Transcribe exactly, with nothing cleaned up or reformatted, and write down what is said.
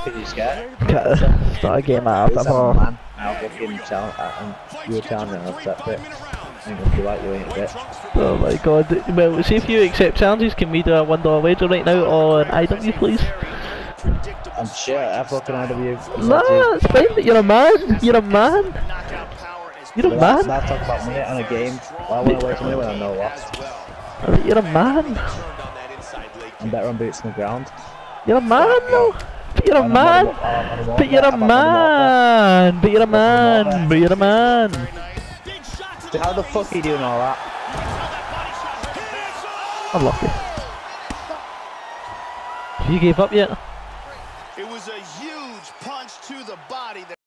fuck are you scared? Start a game out after I'll four. I'll fucking challenge, and you were challenging, I'll accept it. I ain't gonna be like you, ain't a bitch. Oh my god. Well, see if you accept challenges, can we do a one dollar wager right now on I W, please? I'm sure I fucking I W. Nah, it's fine, but you're a man. You're a man. You're a But man. That's talk about money on a game. Why would I waste money when I'm not lost? You're a man. I'm better on boots on the ground. You're a man, though. But you're a man. But you're a man. But you're a man. But you're a man. How the fuck are you doing all that? Unlucky. Have you gave up yet? It was a huge punch to the body.